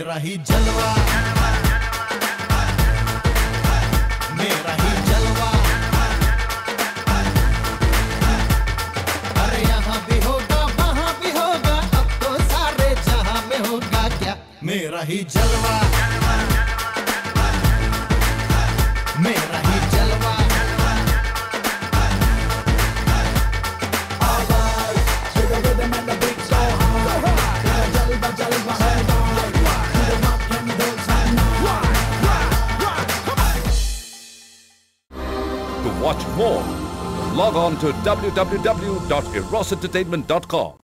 मेरा ही जलवा, मेरा ही जलवा। अरे यहाँ भी होगा वहाँ भी होगा, अब तो सारे जहां में होगा क्या, मेरा ही जलवा, मेरा ही जलवा। To watch more, log on to www.erosentertainment.com.